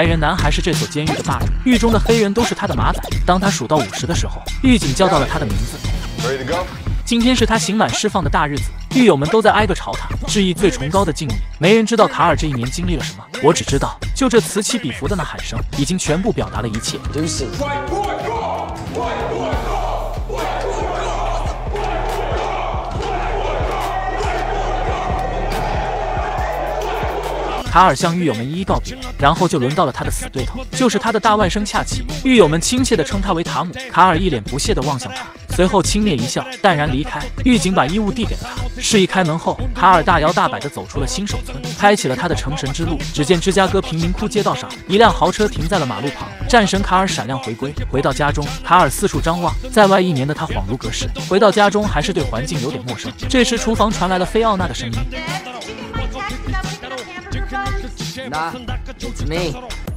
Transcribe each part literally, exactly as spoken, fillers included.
白人男孩是这所监狱的霸主，狱中的黑人都是他的马仔。当他数到五十的时候，狱警叫到了他的名字。今天是他刑满释放的大日子，狱友们都在挨个朝他致以最崇高的敬意。没人知道卡尔这一年经历了什么，我只知道，就这此起彼伏的呐喊声，已经全部表达了一切。卡尔向狱友们一一告别，然后就轮到了他的死对头，就是他的大外甥恰奇。狱友们亲切地称他为塔姆。卡尔一脸不屑地望向他，随后轻蔑一笑，淡然离开。狱警把衣物递给了他，示意开门后，卡尔大摇大摆地走出了新手村，开启了他的成神之路。只见芝加哥贫民窟街道上，一辆豪车停在了马路旁。战神卡尔闪亮回归，回到家中，卡尔四处张望，在外一年的他恍如隔世，回到家中还是对环境有点陌生。这时，厨房传来了菲奥娜的声音。 Nah, it's me.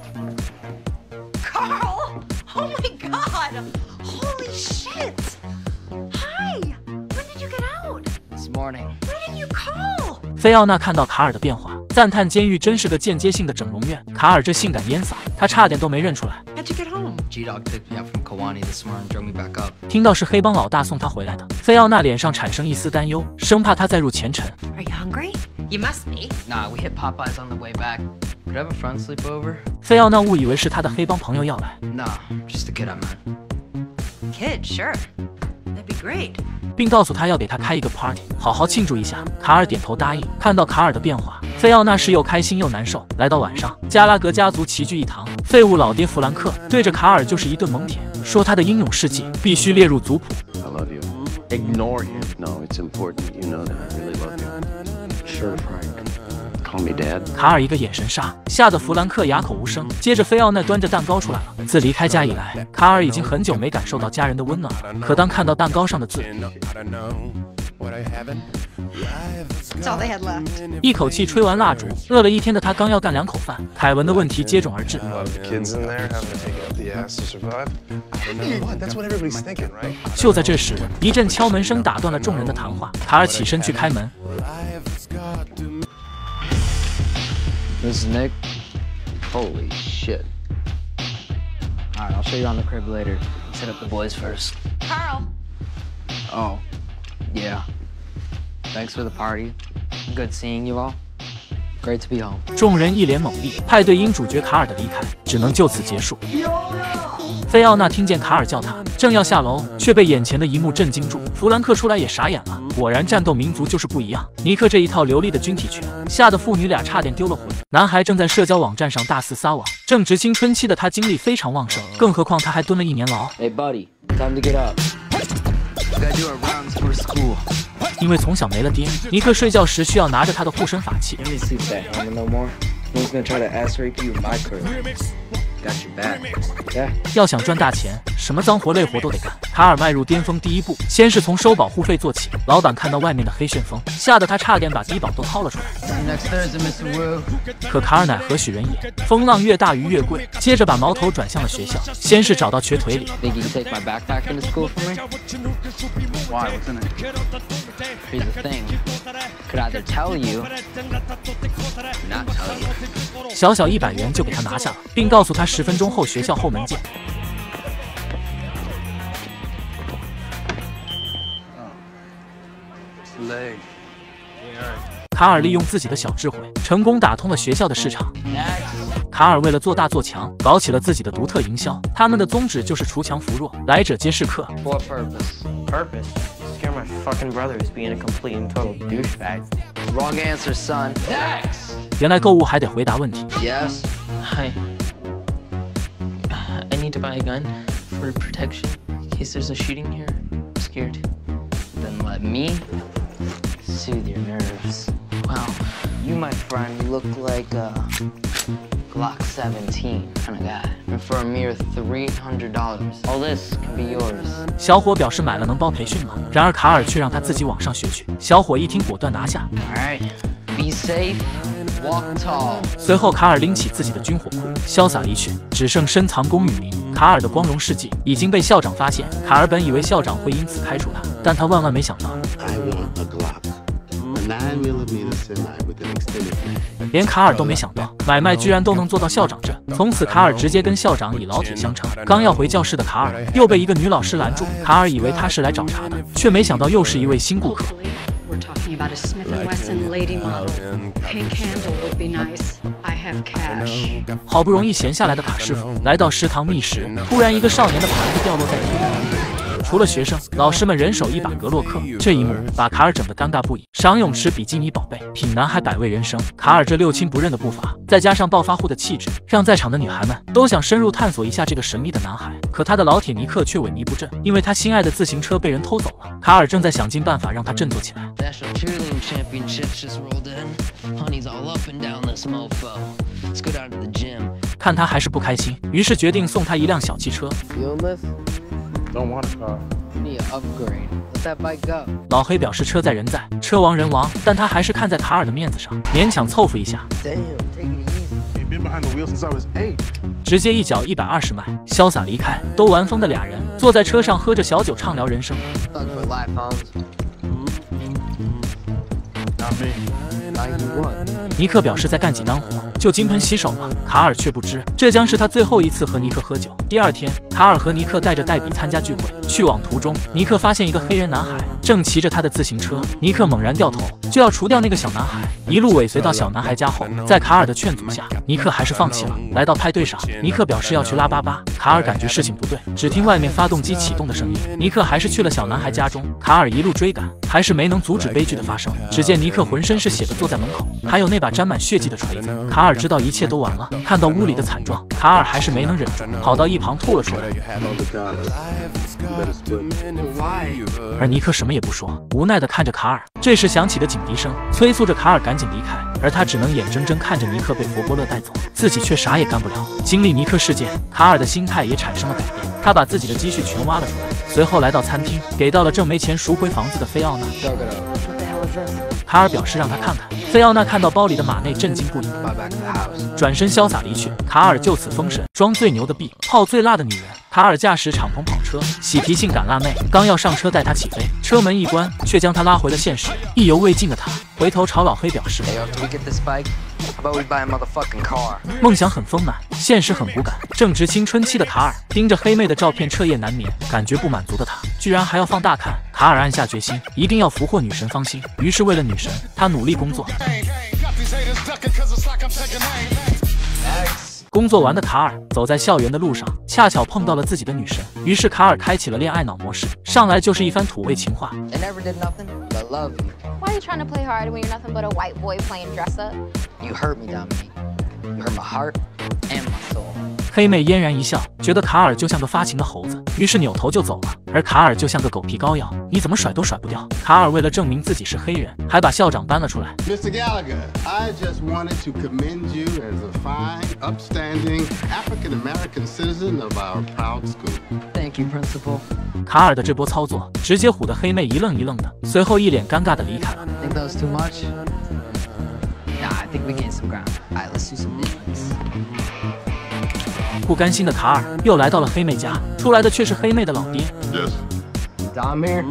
Carl! Oh my god! Holy shit! Hi! When did you get out? This morning. Why didn't you call? 菲奥娜看到卡尔的变化，赞叹监狱真是个间接性的整容院。卡尔这性感烟嗓，她差点都没认出来。 How'd you get home? G-Dog picked me up from Kawani this morning, drove me back up. 听到是黑帮老大送她回来的，菲奥娜脸上产生一丝担忧，生怕他再入前尘。 Are you hungry? You must be. Nah, we hit Popeyes on the way back. Could I have a front sleepover? 菲奥娜误以为是他的黑帮朋友要来， Nah, just a kid I met. Kid, sure. That'd be great. 并告诉他要给他开一个 party， 好好庆祝一下。卡尔点头答应。看到卡尔的变化，菲奥娜是又开心又难受。来到晚上，加拉格家族齐聚一堂，废物老爹弗兰克对着卡尔就是一顿猛舔，说他的英勇事迹必须列入族谱。 I love you. Ignore him. No, it's important. You know that I really love you. Sure, Frank. Call me Dad. 卡尔一个眼神杀，吓得弗兰克哑口无声。接着，菲奥娜端着蛋糕出来了。自离开家以来，卡尔已经很久没感受到家人的温暖了。可当看到蛋糕上的字， That's all they had left. 一口气吹完蜡烛，饿了一天的他刚要干两口饭，凯文的问题接踵而至。 Kids in there having to take out the ass to survive? I don't know what. That's what everybody's thinking, right? 就在这时，一阵敲门声打断了众人的谈话。卡尔起身去开门。 This is Nick. Holy shit. Alright, I'll show you around the crib later. Set up the boys first. Carl! Oh, yeah. Thanks for the party. Good seeing you all. Great to be home. 众人一脸懵逼，派对因主角卡尔的离开，只能就此结束。菲奥娜听见卡尔叫她，正要下楼，却被眼前的一幕震惊住。弗兰克出来也傻眼了，果然战斗民族就是不一样。尼克这一套流利的军体拳，吓得父女俩差点丢了魂。男孩正在社交网站上大肆撒网，正值青春期的他精力非常旺盛，更何况他还蹲了一年牢。 Hey, buddy. Time to get up. We gotta do our rounds for school. 因为从小没了爹，尼克睡觉时需要拿着他的护身法器。 Let me sleep that hammer no more. Who's gonna try to ass rape you in my crib? Got your back. Yeah. 要想赚大钱，什么脏活累活都得干。卡尔迈入巅峰第一步，先是从收保护费做起。老板看到外面的黑旋风，吓得他差点把低保都掏了出来。 See you next Thursday, Mister Wu. 可卡尔乃何许人也？风浪越大鱼越贵。接着把矛头转向了学校，先是找到瘸腿里。 Think you can take my backpack into school for me? Why? What's in it? Here's the thing. Could either tell you, or not tell you. 小小一百元就给他拿下了，并告诉他十分钟后学校后门见。 Leg. 卡尔利用自己的小智慧，成功打通了学校的市场。卡尔为了做大做强，搞起了自己的独特营销。他们的宗旨就是锄强扶弱，来者皆是客。 For what purpose? Purpose? Scare my fucking brother who's being a complete and total douchebag. Wrong answer, son. Next. 原来购物还得回答问题。 Yes. Hi. I need to buy a gun for protection in case there's a shooting here. I'm scared. Then let me soothe your nerves. Wow. You, my friend, look like a Glock seventeen kind of guy. And for a mere three hundred dollars, all this can be yours. 小伙表示买了能包培训吗？然而卡尔却让他自己网上学去。小伙一听果断拿下。 All right. Be safe. Walk tall. 随后卡尔拎起自己的军火库，潇洒离去，只剩深藏功与名。卡尔的光荣事迹已经被校长发现。卡尔本以为校长会因此开除他，但他万万没想到。 I want a Glock. 连卡尔都没想到，买卖居然都能做到校长证。从此，卡尔直接跟校长以老铁相称。刚要回教室的卡尔，又被一个女老师拦住。卡尔以为他是来找茬的，却没想到又是一位新顾客。 We're talking about a Smith and Wesson lady model. Pink handle would be nice. I have cash. 好不容易闲下来的卡师傅来到食堂觅食，突然一个少年的盘子掉落在地上。除了学生，老师们人手一把格洛克。这一幕把卡尔整得尴尬不已。上泳池比基尼宝贝，品男还百味人生。卡尔这六亲不认的步伐，再加上暴发户的气质，让在场的女孩们都想深入探索一下这个神秘的男孩。可他的老铁尼克却萎靡不振，因为他心爱的自行车被人偷走了。卡尔正在想尽办法让他振作起来。 National cheerleading championships just rolled in. Honey's all up and down this mofo. Let's go down to the gym. 看他还是不开心，于是决定送他一辆小汽车。 Feel this? Don't want a car. You need an upgrade. Let that bike go. 老黑表示车在人在，车亡人亡，但他还是看在卡尔的面子上，勉强凑合一下。 Damn, take it easy. You've been behind the wheel since I was eight. 直接一脚一百二十迈，潇洒离开。都玩疯的俩人坐在车上喝着小酒，畅聊人生。 Stuck for life, Holmes. Not me. ninety-one. 尼克表示在干几单活就金盆洗手了，卡尔却不知这将是他最后一次和尼克喝酒。第二天，卡尔和尼克带着黛比参加聚会，去往途中，尼克发现一个黑人男孩正骑着他的自行车，尼克猛然掉头就要除掉那个小男孩，一路尾随到小男孩家后，在卡尔的劝阻下，尼克还是放弃了。来到派对上，尼克表示要去拉粑粑，卡尔感觉事情不对，只听外面发动机启动的声音，尼克还是去了小男孩家中。卡尔一路追赶，还是没能阻止悲剧的发生。只见尼克浑身是血的坐在门口，还有那把沾满血迹的锤子。卡尔知道一切都完了，看到屋里的惨状，卡尔还是没能忍住，跑到一旁吐了出来。而尼克什么也不说，无奈地看着卡尔。这时响起的警笛声催促着卡尔赶紧离开，而他只能眼睁睁看着尼克被佛伯勒带走，自己却啥也干不了。经历尼克事件，卡尔的心态也产生了改变，他把自己的积蓄全挖了出来，随后来到餐厅，给到了正没钱赎回房子的菲奥娜。卡尔表示让他看看。菲奥娜看到包里的马内，震惊不已，转身潇洒离去。卡尔就此封神，装最牛的逼，泡最辣的女人。卡尔驾驶敞篷跑车，喜提性感辣妹，刚要上车带她起飞，车门一关，却将她拉回了现实。意犹未尽的他回头朝老黑表示： Hey, after we get this bike, how about we buy a motherfucking car? 梦想很丰满，现实很骨感。正值青春期的卡尔盯着黑妹的照片彻夜难眠，感觉不满足的他居然还要放大看。卡尔暗下决心，一定要俘获女神芳心。于是为了女神，他努力工作。工作完的卡尔走在校园的路上，恰巧碰到了自己的女神，于是卡尔开启了恋爱脑模式，上来就是一番土味情话。 I never did nothing but love you. Why are you trying to play hard when you're nothing but a white boy playing dress up? You hurt me, Dominique. You hurt my heart and my soul. 黑妹嫣然一笑，觉得卡尔就像个发情的猴子，于是扭头就走了。而卡尔就像个狗皮膏药，你怎么甩都甩不掉。卡尔为了证明自己是黑人，还把校长搬了出来。 Mister Gallagher, I just wanted to commend you as a fine, upstanding African-American citizen of our proud school. Thank you, Principal. 卡尔的这波操作直接唬得黑妹一愣一愣的，随后一脸尴尬的离开了。 Think that was too much? Nah, I think we gained some ground. Alright, let's do some defense. 不甘心的卡尔又来到了黑妹家，出来的却是黑妹的老爹。 Yes. Dom here?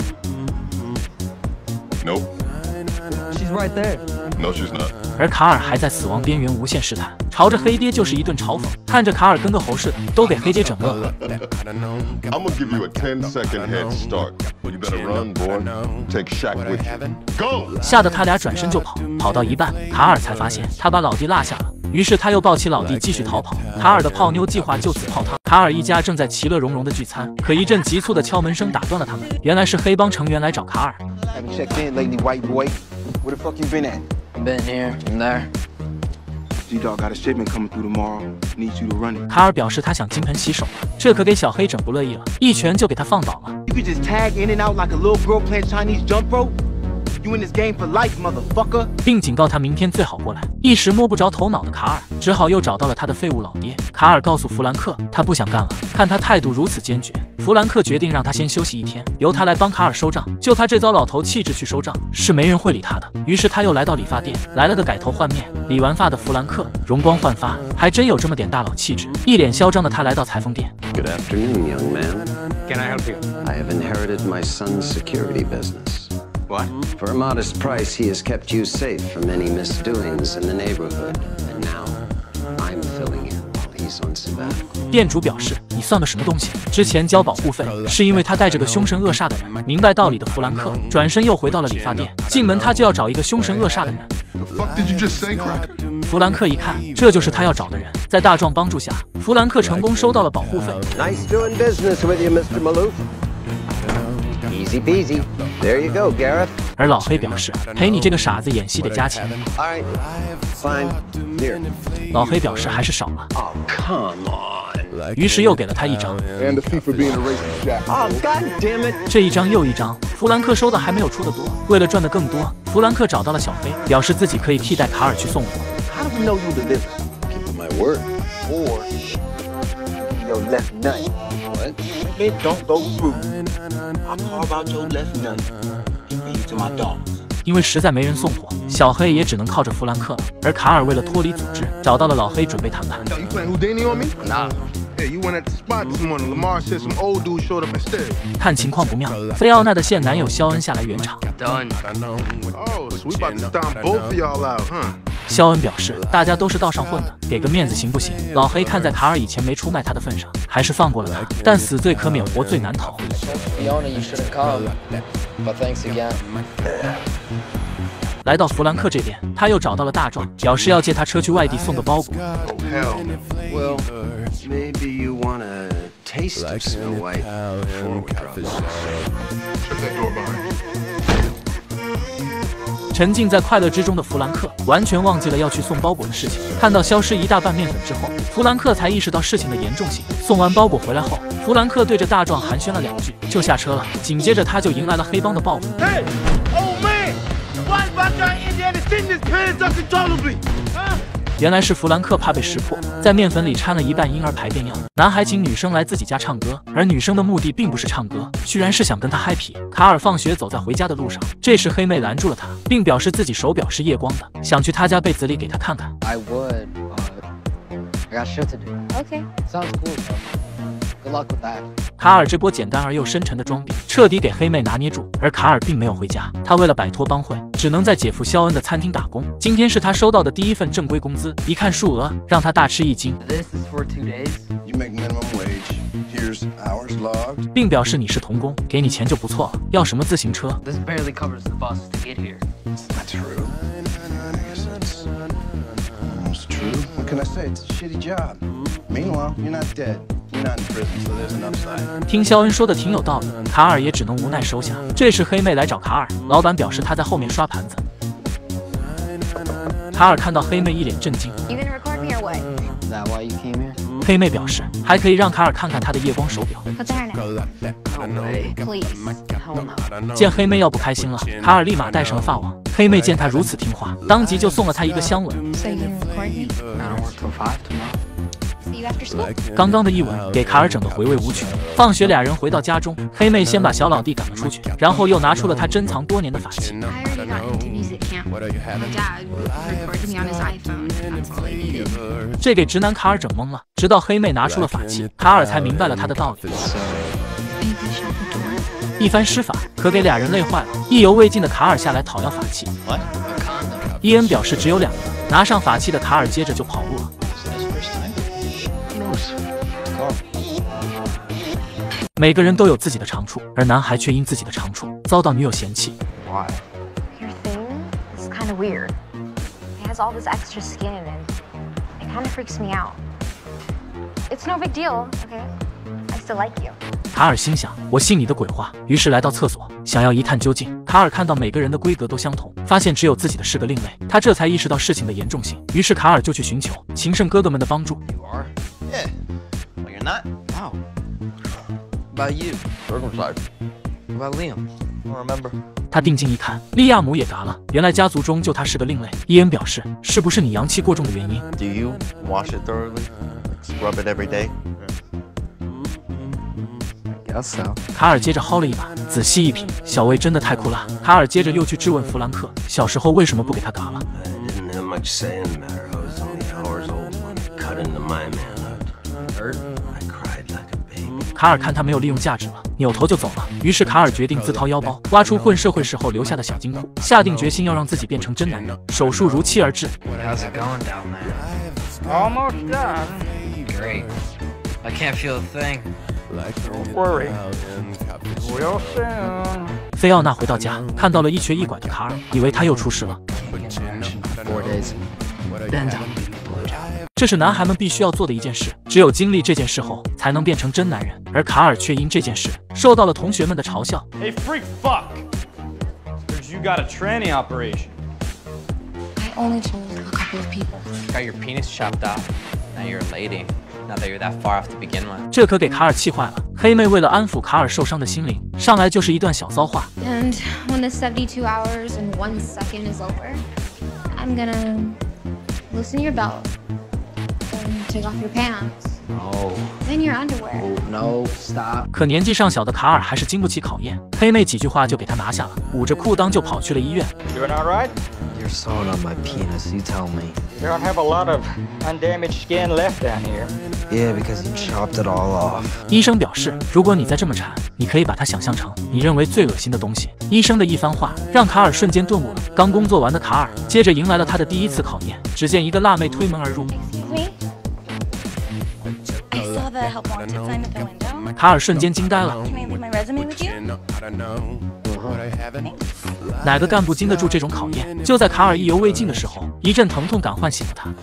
Nope. She's right there. No, she's not. 而卡尔还在死亡边缘无限试探，朝着黑爹就是一顿嘲讽，看着卡尔跟个猴似的，都给黑爹整乐了。 I'm gonna give you a ten-second head start. You better run, boy. Take Shaq with you. Go. 吓得他俩转身就跑，跑到一半，卡尔才发现他把老弟落下了。 于是他又抱起老弟继续逃跑，卡尔的泡妞计划就此泡汤。卡尔一家正在其乐融融的聚餐，可一阵急促的敲门声打断了他们。原来是黑帮成员来找卡尔。 Haven't checked in lately, white boy. Where the fuck you been at? Been here and there. G-Dog got a shipment coming through tomorrow. Needs you to run it. 卡尔表示他想金盆洗手了，这可给小黑整不乐意了，一拳就给他放倒了。 You could just tag in and out like a little girl playing Chinese jump rope. You in this game for life, motherfucker. 并警告他明天最好过来。一时摸不着头脑的卡尔，只好又找到了他的废物老爹。卡尔告诉弗兰克，他不想干了。看他态度如此坚决，弗兰克决定让他先休息一天，由他来帮卡尔收账。就他这糟老头气质去收账，是没人会理他的。于是他又来到理发店，来了个改头换面。理完发的弗兰克容光焕发，还真有这么点大佬气质。一脸嚣张的他来到裁缝店。 Good afternoon, young man. Can I help you? I have inherited my son's security business. What? For a modest price, he has kept you safe from any misdoings in the neighborhood. And now, I'm filling in while he's on sabbatical. 店主表示：“你算个什么东西？之前交保护费是因为他带着个凶神恶煞的人。”明白道理的弗兰克转身又回到了理发店，进门他就要找一个凶神恶煞的人。弗兰克一看，这就是他要找的人。在大壮帮助下，弗兰克成功收到了保护费。 Nice doing business with you, Mister Maloof. Easy peasy. There you go, Gareth. 而老黑表示，陪你这个傻子演戏得加钱。 All right, fine. Here. 老黑表示还是少了。 Oh, come on. 于是又给了他一张。 And the fee for being a racist jack. Oh, God damn it. 这一张又一张，弗兰克收的还没有出的多。为了赚得更多，弗兰克找到了小黑，表示自己可以替代卡尔去送货。 How do we know you deliver? Keep my word. Or your left nut. What? It don't go through. I'll carve out your left nut and feed it to my dogs. 因为实在没人送货，小黑也只能靠着弗兰克了。而卡尔为了脱离组织，找到了老黑准备谈判。 You playing Houdini on me? Nah. Hey, you went at the spot this morning. Lamar said some old dude showed up instead. 看情况不妙，菲奥娜的现男友肖恩下来圆场。 Done. Oh, so we about to stomp both of y'all out, huh? 肖恩表示，大家都是道上混的，给个面子行不行？老黑看在卡尔以前没出卖他的份上，还是放过了他。但死罪可免，活罪难逃。 Fiona, you shouldn't come. But thanks again. 来到弗兰克这边，他又找到了大壮，表示要借他车去外地送个包裹。 Oh, hell. Well, maybe you want a taste of Snow White before we drop it. Shut that door behind you. 沉浸在快乐之中的弗兰克完全忘记了要去送包裹的事情。看到消失一大半面粉之后，弗兰克才意识到事情的严重性。送完包裹回来后，弗兰克对着大壮寒暄了两句，就下车了。紧接着他就迎来了黑帮的报复。 Hey, old man, why is my guy in there sitting his pants uncontrollably? Huh? 原来是弗兰克怕被识破，在面粉里掺了一半婴儿排便药。男孩请女生来自己家唱歌，而女生的目的并不是唱歌，居然是想跟他嗨皮。卡尔放学走在回家的路上，这时黑妹拦住了他，并表示自己手表是夜光的，想去他家被子里给他看看。 I would, but I got shit to do. Okay. Sounds cool, though. Good luck with that. 卡尔这波简单而又深沉的装逼，彻底给黑妹拿捏住。而卡尔并没有回家，他为了摆脱帮会，只能在姐夫肖恩的餐厅打工。今天是他收到的第一份正规工资，一看数额，让他大吃一惊。 This is for two days. You make minimum wage. Here's hours logged. 并表示你是童工，给你钱就不错了。要什么自行车？ This barely covers the bus to get here. Not true. I guess that's almost true. What can I say? It's a shitty job. Meanwhile, you're not dead. You're not in prison, so there's an upside. 听肖恩说的挺有道理，卡尔也只能无奈收下。这时黑妹来找卡尔，老板表示他在后面刷盘子。卡尔看到黑妹一脸震惊， You gonna record me or what? Is that why you came here? 黑妹表示还可以让卡尔看看她的夜光手表。 What's the hairnet? No way. Please. Hell no. 见黑妹要不开心了，卡尔立马戴上了发网。黑妹见他如此听话，当即就送了他一个香吻。 So you gonna record me? I don't work till five tomorrow. See you after school? 刚刚的一吻给卡尔整得回味无穷。放学，俩人回到家中，黑妹先把小老弟赶了出去，然后又拿出了他珍藏多年的法器。 I already got into music camp. My dad recorded me on his iPhone. That's all I needed. 这给直男卡尔整懵了，直到黑妹拿出了法器，卡尔才明白了他的道理。 Maybe shut the door. 一番施法，可给俩人累坏了。意犹未尽的卡尔下来讨要法器。 What? A condom. 伊恩表示只有两个，拿上法器的卡尔接着就跑路了。 Is this first time? Carl. 每个人都有自己的长处，而男孩却因自己的长处遭到女友嫌弃。 Why? Your thing is kind of weird. It has all this extra skin and it kind of freaks me out. It's no big deal, okay? I still like you. 卡尔心想，我信你的鬼话，于是来到厕所，想要一探究竟。卡尔看到每个人的规格都相同，发现只有自己的是个另类，他这才意识到事情的严重性。于是卡尔就去寻求情圣哥哥们的帮助。 You are? Yeah. Well, you're not? No. What about you? Circumcised. What about Liam? I don't remember. 他定睛一看，利亚姆也嘎了，原来家族中就他是个另类。伊恩表示，是不是你阳气过重的原因？ Do you wash it thoroughly? Scrub it every day? I guess so. 卡尔接着薅了一把，仔细一品，小薇真的太酷了。卡尔接着又去质问弗兰克，小时候为什么不给他嘎了？ I didn't have much say in the matter. I was only hours old when it cut into my manhood. Hurt? I cried like a baby. 卡尔看他没有利用价值了，扭头就走了。于是卡尔决定自掏腰包，挖出混社会时候留下的小金库，下定决心要让自己变成真男人。手术如期而至。 How's it going down there? Almost done. Great. I can't feel a thing. Don't worry. Real soon. 菲奥娜回到家，看到了一瘸一拐的卡尔，以为他又出事了。 Four days. Bend down. 这是男孩们必须要做的一件事，只有经历这件事后，才能变成真男人。而卡尔却因这件事受到了同学们的嘲笑。 Hey, freak fuck! Heard you got a tranny operation. I only told a couple of people. Got your penis chopped off. Now you're a lady. Not that you're that far off to begin with. 这可给卡尔气坏了。黑妹为了安抚卡尔受伤的心灵，上来就是一段小骚话。 And when the seventy-two hours and one second is over, I'm gonna loosen your belt and take off your pants. No. Then your underwear. Oh, no, stop. 可年纪尚小的卡尔还是经不起考验，黑妹几句话就给他拿下了，捂着裤裆就跑去了医院。 Doing all right? You're sewing on my penis, you tell me. You don't have a lot of undamaged skin left down here. Yeah, because you chopped it all off. 医生表示，如果你再这么缠，你可以把它想象成你认为最恶心的东西。医生的一番话让卡尔瞬间顿悟了。刚工作完的卡尔，接着迎来了他的第一次考验。只见一个辣妹推门而入。 I saw the help wanted sign at the window. 卡尔瞬间惊呆了。 Can I leave my resume with you? 哪个干部经得住这种考验？就在卡尔意犹未尽的时候，一阵疼痛感唤醒了他。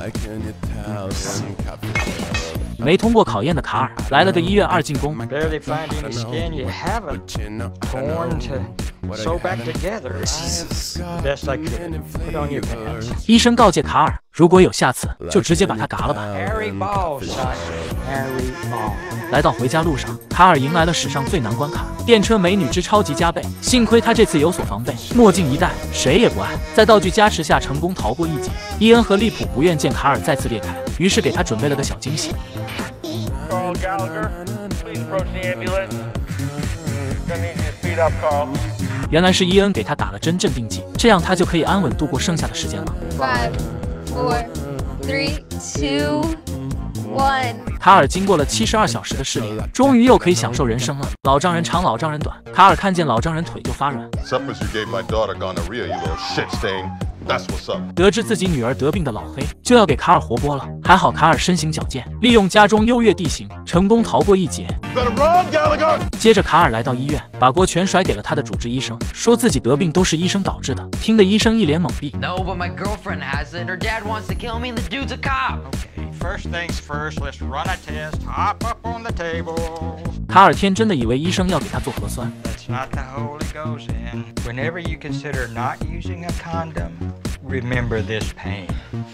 没通过考验的卡尔来了个医院二进宫。 Barely find any skin you haven't torn to sew back together. The best I could. Put on your pants. 医生告诫卡尔，如果有下次，就直接把他嘎了吧。 Harry Ball, son. Harry Ball. 来到回家路上，卡尔迎来了史上最难关卡——电车美女之超级加倍。幸亏他这次有所防备，墨镜一戴，谁也不碍，在道具加持下成功逃过一劫。伊恩和利普不愿见卡尔再次裂开，于是给他准备了个小惊喜。 Carl Gallagher, please approach the ambulance. Gonna need you to speed up, Carl. 原来是伊恩给他打了针镇定剂，这样他就可以安稳度过剩下的时间了。 Five, four, three, two, one. 卡尔经过了七十二小时的试炼，终于又可以享受人生了。老丈人长，老丈人短。卡尔看见老丈人腿就发软。 Suppose you gave my daughter gonorrhea, you little shit stain. That's what's up. 得知自己女儿得病的老黑就要给卡尔活剥了，还好卡尔身形矫健，利用家中优越地形，成功逃过一劫。接着卡尔来到医院，把锅全甩给了他的主治医生，说自己得病都是医生导致的，听得医生一脸懵逼。 No, but my girlfriend has it. Her dad wants to kill me, and the dude's a cop. Okay, first things first. Let's run a test. Hop up on the table. 卡尔天真的以为医生要给他做核酸。 That's not the hole it goes in. Whenever you consider not using a condom, remember this pain.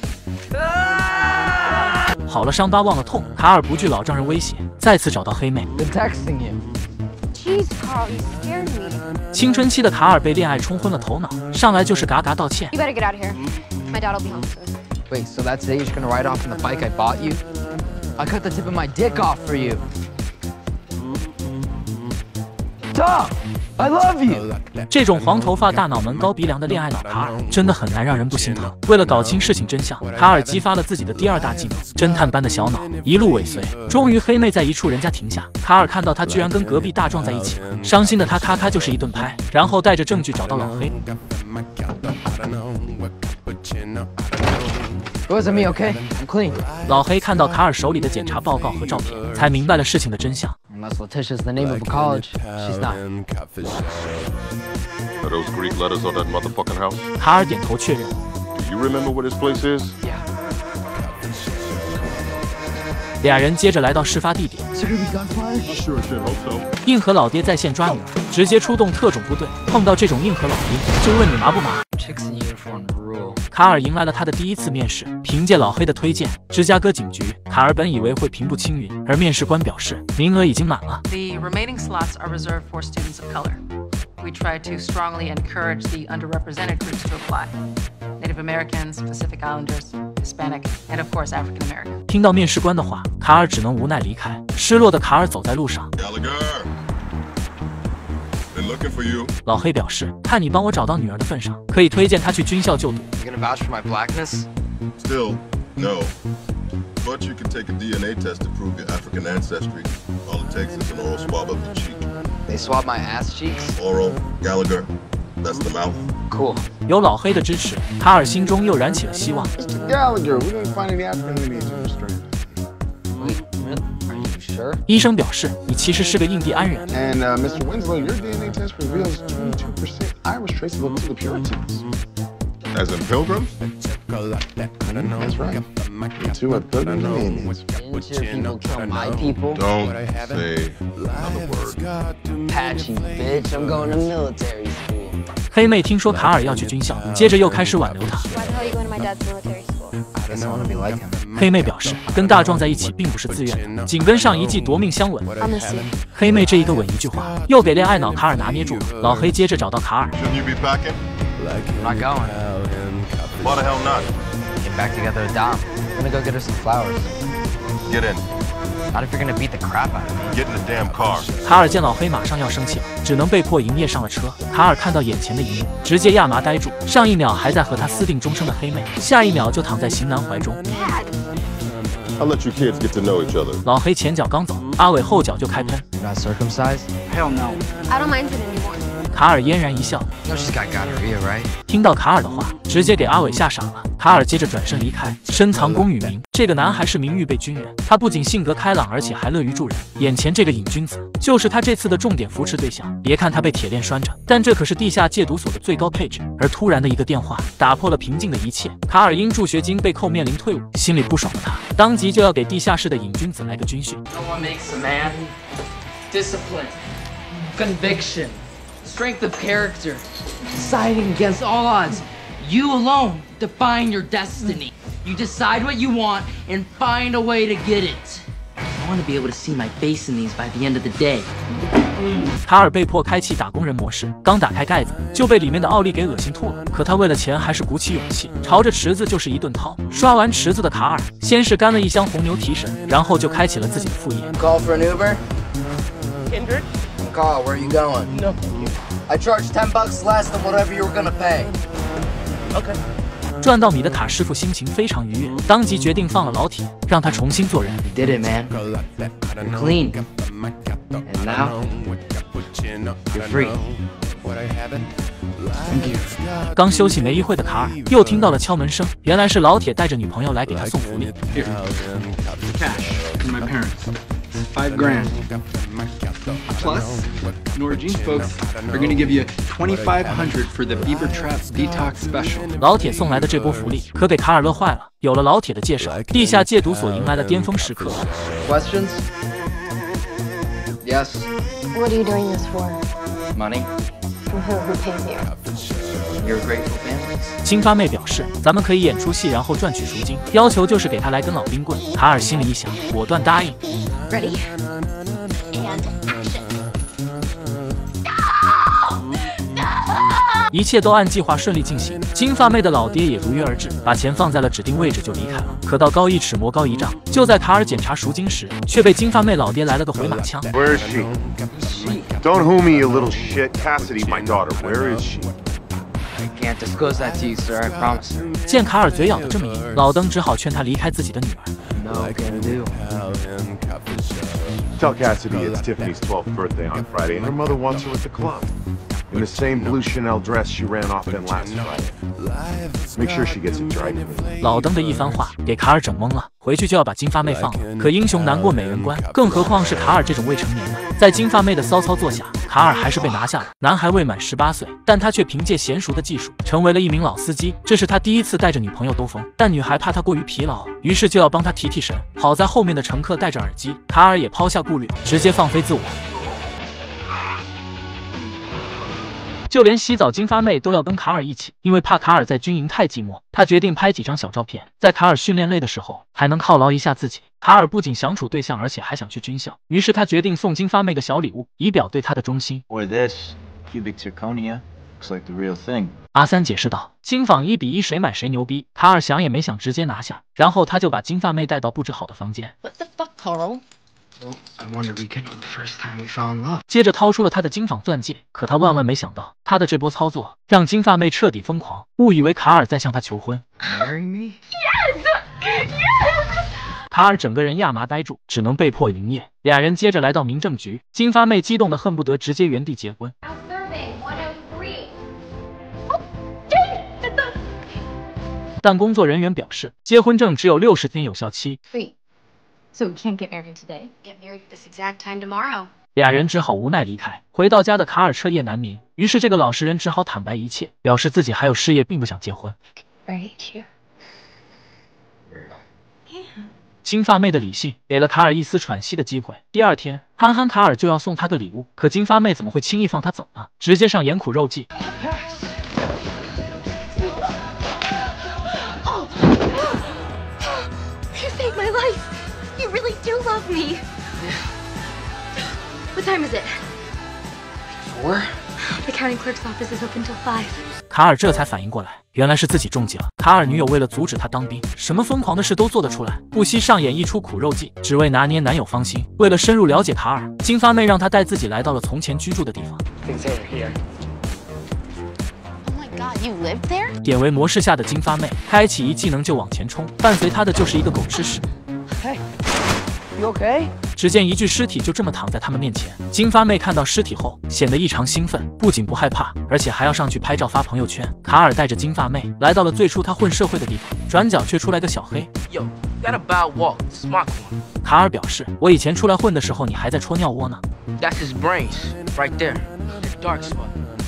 好了伤疤忘了痛，卡尔不惧老丈人威胁，再次找到黑妹。 Been texting you. Jeez, Carl, you scared me. 青春期的卡尔被恋爱冲昏了头脑，上来就是嘎嘎道歉。 You better get out of here. My dad will be home soon. Wait, so that's it? You're just gonna ride off on the bike I bought you? I cut the tip of my dick off for you. Tom, I love you. 这种黄头发、大脑门、高鼻梁的恋爱脑卡尔，真的很难让人不心疼。为了搞清事情真相，卡尔激发了自己的第二大技能——侦探般的小脑，一路尾随。终于，黑妹在一处人家停下，卡尔看到她居然跟隔壁大撞在一起了，伤心的他咔咔就是一顿拍，然后带着证据找到老黑。 It wasn't me, okay? I'm clean. 老黑看到卡尔手里的检查报告和照片，才明白了事情的真相。 Unless Letitia's the name of a college, she's not. Are those Greek letters on that motherfucking house? 卡尔点头确认。 Do you remember what this place is? Yeah. 俩人接着来到事发地点。 Sure should hope so. 硬核老爹在线抓女儿，直接出动特种部队。碰到这种硬核老爹，就问你麻不麻？ Chicks in uniform rule. 卡尔迎来了他的第一次面试，凭借老黑的推荐，芝加哥警局。卡尔本以为会平步青云，而面试官表示名额已经满了。 The remaining slots are reserved for students of color. We try to strongly encourage the underrepresented groups to apply. Native Americans, Pacific Islanders, Hispanic, and of course African American. 听到面试官的话，卡尔只能无奈离开。失落的卡尔走在路上。 Been looking for you. 老黑表示，看你帮我找到女儿的份上，可以推荐她去军校就读。 You gonna vouch for my blackness? Still, no. But you can take a D N A test to prove your African ancestry. All it takes is an oral swab of the cheek. They swab my ass cheeks? Oral, Gallagher. That's the mouth. Cool. 有老黑的支持，卡尔心中又燃起了希望。 Mister Gallagher, we didn't find any African lineage in Australia. Wait, are you sure? 医生表示，你其实是个印第安人。 And uh, Mister Winslow, your D N A test reveals twenty-two percent Irish traceable to the Puritans. As in pilgrims? That's right. The two are pilgrims and Indians. Didn't your people kill my people? Don't say another word. Patchy bitch, I'm going to military school. 黑妹听说卡尔要去军校，接着又开始挽留他。 Why the hell are you going to my dad's military school? I guess I want to be like him. 黑妹表示，跟大壮在一起并不是自愿的，紧跟上一记夺命相吻。 I'm gonna see. 黑妹这一个吻一句话，又给恋爱脑卡尔拿捏住了。老黑接着找到卡尔。 Shouldn't you be packing? I'm not going. Why the hell not? Get back together with Dom. I'm gonna go get her some flowers. Get in. Not if you're gonna beat the crap out of me. Get in the damn car. 卡尔见老黑马上要生气了，只能被迫营业上了车。卡尔看到眼前的一幕，直接亚麻呆住。上一秒还在和他私定终生的黑妹，下一秒就躺在型男怀中。 I'll let you kids get to know each other. 老黑前脚刚走，阿伟后脚就开喷。 You're not circumcised? Hell no. I don't mind it anymore. 卡尔嫣然一笑， You know she's got gonorrhea, right? 听到卡尔的话，直接给阿伟吓傻了。卡尔接着转身离开，深藏功与名。这个男孩是名预备军人，他不仅性格开朗，而且还乐于助人。眼前这个瘾君子，就是他这次的重点扶持对象。别看他被铁链拴着，但这可是地下戒毒所的最高配置。而突然的一个电话，打破了平静的一切。卡尔因助学金被扣，面临退伍，心里不爽的他，当即就要给地下室的瘾君子来个军训。 What makes a man? Discipline, conviction, strength of character, deciding against all odds. You alone define your destiny. You decide what you want and find a way to get it. I want to be able to see my face in these by the end of the day. 卡尔被迫开启打工人模式，刚打开盖子就被里面的奥利给恶心吐了。可他为了钱还是鼓起勇气，朝着池子就是一顿掏。刷完池子的卡尔，先是干了一箱红牛提神，然后就开启了自己的副业。 Call for an Uber? Kindred? Call, where are you going? No, thank you. I charged ten bucks less than whatever you were gonna pay. Okay. 赚到米的卡师傅心情非常愉悦，当即决定放了老铁，让他重新做人。 You did it, man. You're clean. And now, you're free. Thank you. 刚休息没一会的卡尔又听到了敲门声，原来是老铁带着女朋友来给他送福利。 Here. Cash from my parents. Five grand. Plus, Norgine folks are gonna give you twenty-five hundred for the Beaver Trap Detox Special. 老铁送来的这波福利可给卡尔乐坏了。有了老铁的介绍，地下戒毒所迎来了巅峰时刻。 Questions? Yes. What are you doing this for? Money? Who, who pays you? You're a grateful family. 金发妹表示，咱们可以演出戏，然后赚取赎金，要求就是给他来根老冰棍。卡尔心里一想，果断答应。 Ready? And action. 一切都按计划顺利进行，金发妹的老爹也如约而至，把钱放在了指定位置就离开了。可道高一尺，魔高一丈，就在卡尔检查赎金时，却被金发妹老爹来了个回马枪。 Where is she? Don't who me, you little shit. Cassidy, my daughter. Where is she? I can't disclose that to you, sir. I promise. 见卡尔嘴咬得这么硬，老登只好劝他离开自己的女儿。 No can do. Tell Cassidy it's Tiffany's twelfth birthday on Friday, and her mother wants her at the club. In the same blue Chanel dress she ran off in last Friday. Make sure she gets it dry clean. 老登的一番话给卡尔整懵了，回去就要把金发妹放了。可英雄难过美人关，更何况是卡尔这种未成年的。在金发妹的骚操作下，卡尔还是被拿下了。男孩未满十八岁，但他却凭借娴熟的技术成为了一名老司机。这是他第一次带着女朋友兜风，但女孩怕他过于疲劳，于是就要帮他提提神。好在后面的乘客戴着耳机，卡尔也抛下顾虑，直接放飞自我。 就连洗澡，金发妹都要跟卡尔一起，因为怕卡尔在军营太寂寞，他决定拍几张小照片，在卡尔训练累的时候还能犒劳一下自己。卡尔不仅想处对象，而且还想去军校，于是他决定送金发妹个小礼物，以表对她的忠心。 Or this cubic zirconia looks like the real thing. 阿三解释道：“金纺一比一，谁买谁牛逼。”卡尔想也没想，直接拿下，然后他就把金发妹带到布置好的房间。 What the fuck, Carl? Well, I wanted to rekindle the first time we fell in love. 接着掏出了他的金纺钻戒，可他万万没想到，他的这波操作让金发妹彻底疯狂，误以为卡尔在向她求婚。 Marry me? Yes! Yes! 卡尔整个人亚麻呆住，只能被迫营业。俩人接着来到民政局，金发妹激动的恨不得直接原地结婚。但工作人员表示，结婚证只有六十天有效期。 So we can't get married today. Get married at this exact time tomorrow. 俩人只好无奈离开。回到家的卡尔彻夜难眠，于是这个老实人只好坦白一切，表示自己还有事业，并不想结婚。 Right here. 金发妹的理性给了卡尔一丝喘息的机会。第二天，憨憨卡尔就要送他个礼物，可金发妹怎么会轻易放他走呢？直接上盐苦肉计。 You saved my life. You really do love me. What time is it? Four. The county clerk's office is open till five. 卡尔这才反应过来，原来是自己中计了。卡尔女友为了阻止他当兵，什么疯狂的事都做得出来，不惜上演一出苦肉计，只为拿捏男友芳心。为了深入了解卡尔，金发妹让他带自己来到了从前居住的地方。 God, you lived there? 典韦模式下的金发妹开启一技能就往前冲，伴随她的就是一个狗吃屎。 Hey, you okay? 只见一具尸体就这么躺在他们面前。金发妹看到尸体后显得异常兴奋，不仅不害怕，而且还要上去拍照发朋友圈。卡尔带着金发妹来到了最初他混社会的地方，转角却出来个小黑。 Yo, got a bad walk, smart one. 卡尔表示，我以前出来混的时候，你还在戳尿窝呢。 That's his brains, right there. The dark spot.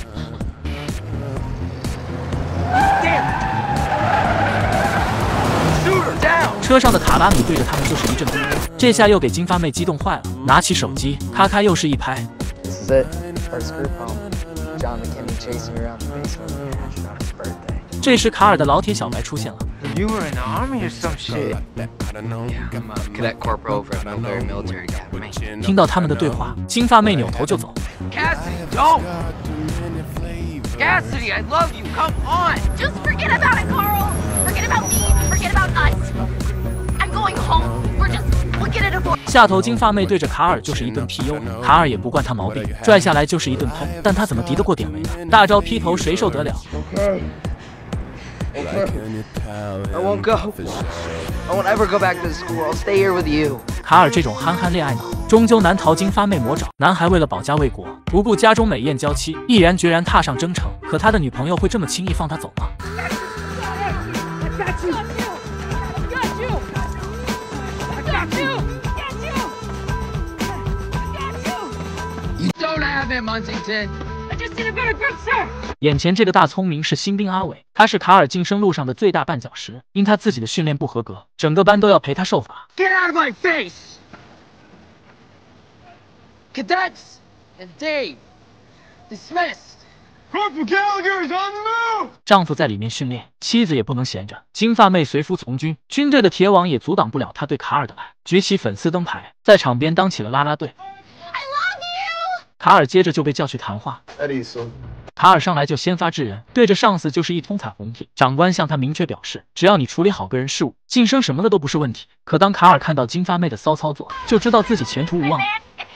Damn! 车上的卡拉米对着他们就是一阵逼迫，这下又给金发妹激动坏了，拿起手机，咔咔又是一拍。 This is it. First group home. John McKinney chasing me around the basement of the mansion on his birthday. 这时卡尔的老铁小白出现了。 You were in the army or some shit? Yeah, I'm a cadet corporal over at Millbury Military Academy. 听到他们的对话，金发妹扭头就走。 Cassidy, don't! Cassidy, I love you. Come on. Just forget about it, Carl. Forget about me. Forget about us. I'm going home. We're just we'll get a divorce. 下头金发妹对着卡尔就是一顿 P U， 卡尔也不惯他毛病，拽下来就是一顿喷，但他怎么敌得过典韦呢？大招劈头谁受得了？ Okay. Okay. I won't go. I won't ever go back to the school. I'll stay here with you. 卡尔这种憨憨恋爱脑，终究难逃金发妹魔爪。男孩为了保家卫国，不顾家中美艳娇妻，毅然决然踏上征程。可他的女朋友会这么轻易放他走吗？ You don't have him, Huntington. I just did a better grip, sir. 眼前这个大聪明是新兵阿伟，他是卡尔晋升路上的最大绊脚石。因他自己的训练不合格，整个班都要陪他受罚。 Get out of my face! Cadets and Dave dismissed. Corporal Gallagher is on the move. 丈夫在里面训练，妻子也不能闲着。金发妹随夫从军，军队的铁网也阻挡不了她对卡尔的爱。举起粉丝灯牌，在场边当起了啦啦队。 卡尔接着就被叫去谈话。卡尔上来就先发制人，对着上司就是一通彩虹屁。长官向他明确表示，只要你处理好个人事务，晋升什么的都不是问题。可当卡尔看到金发妹的骚操作，就知道自己前途无望。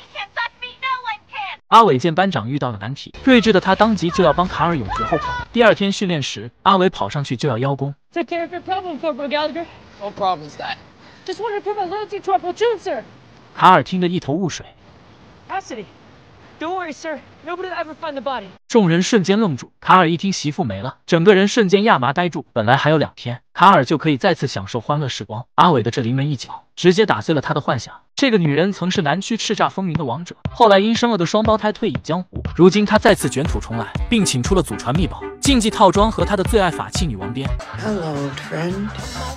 阿伟见班长遇到了难题，睿智的他当即就要帮卡尔永绝后患。第二天训练时，阿伟跑上去就要邀功。 Take care of your problem, Corporal Gallagher. What problem is that? Just want to prove my loyalty to our platoon, sir. 卡尔听得一头雾水。 Cassidy. Don't worry, sir. Nobody will ever find the body. 众人瞬间愣住，卡尔一听媳妇没了，整个人瞬间亚麻呆住。本来还有两天，卡尔就可以再次享受欢乐时光。阿伟的这临门一脚，直接打碎了他的幻想。这个女人曾是南区叱咤风云的王者，后来因生了个双胞胎退隐江湖。如今她再次卷土重来，并请出了祖传秘宝竞技套装和她的最爱法器女王鞭。 Hello, friend.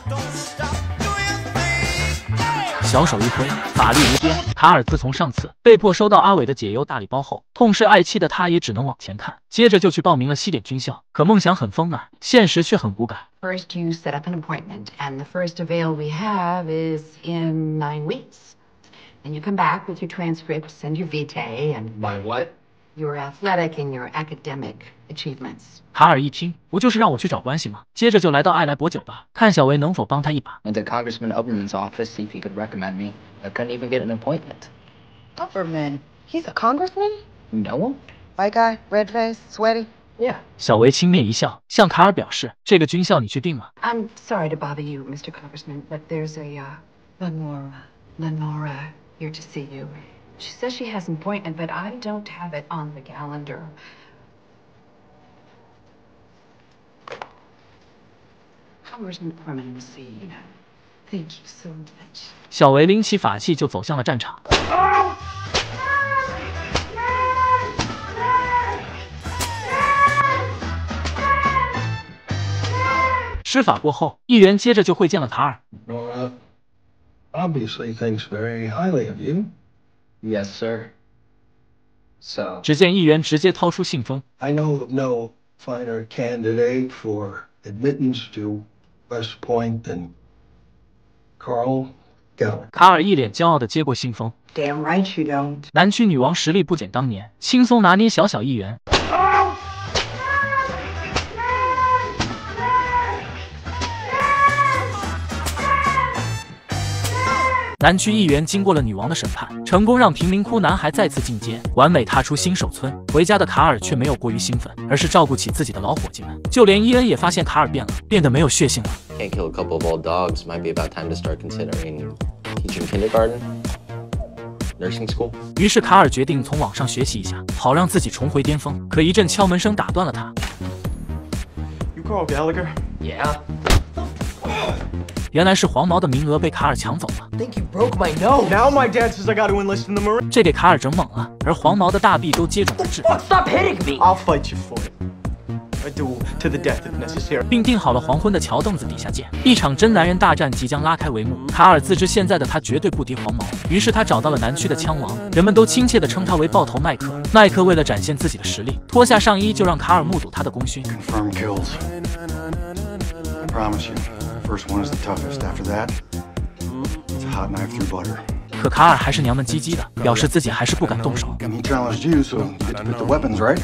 小手一挥，法力无边。卡尔自从上次被迫收到阿伟的解忧大礼包后，痛失爱妻的他也只能往前看。接着就去报名了西点军校，可梦想很丰满，现实却很骨感。 First, you set up an appointment, and the first avail we have is in nine weeks. And you come back with your transcripts and your vitae and my what? Your athletic and your academic achievements. 卡尔一听，不就是让我去找关系吗？接着就来到爱莱博酒吧，看小维能否帮他一把。 Went to Congressman Uberman's office, see if he could recommend me. I couldn't even get an appointment. Uberman? He's a congressman? You know him? White guy, red face, sweaty? Yeah. 小维轻蔑一笑，向卡尔表示：“这个军校你去定了。” I'm sorry to bother you, Mister Congressman, but there's a uh, Lenora, Lenora, here to see you. She says she has an appointment, but I don't have it on the calendar. Howard's an permanency. Thank you so much. 小维拎起法器就走向了战场。施法过后，议员接着就会见了卡尔。 Nora obviously thinks very highly of you. Yes, sir. So. 只见议员直接掏出信封。 I know of no finer candidate for admittance to West Point than Carl Gallagher. 卡尔一脸骄傲地接过信封。 Damn right you don't. 南区女王实力不减当年，轻松拿捏小小议员。南区议员经过了女王的审判，成功让贫民窟男孩再次进阶，完美踏出新手村。回家的卡尔却没有过于兴奋，而是照顾起自己的老伙计们。就连伊恩也发现卡尔变了，变得没有血性了。 Can't kill a couple of old dogs. Might be about time to start considering teaching kindergarten, nursing school. 于是卡尔决定从网上学习一下，好让自己重回巅峰。可一阵敲门声打断了他。 You Carl Gallagher? Yeah. 原来是黄毛的名额被卡尔抢走了。 Think you broke my nose. Now my dad says I got to enlist in the Marines. 这给卡尔整懵了，而黄毛的大臂都接踵而至。 Stop hitting me! I'll fight you for it. A duel to the death if necessary. 并定好了黄昏的桥凳子底下见。一场真男人大战即将拉开帷幕。卡尔自知现在的他绝对不敌黄毛，于是他找到了南区的枪王，人们都亲切地称他为爆头麦克。麦克为了展现自己的实力，脱下上衣就让卡尔目睹他的功勋。 Confirm kills. I promise you. First one is the toughest. After that, it's a hot knife through butter. 可卡尔还是娘们唧唧的，表示自己还是不敢动手。 He challenged you, so you get to pick the weapons, right?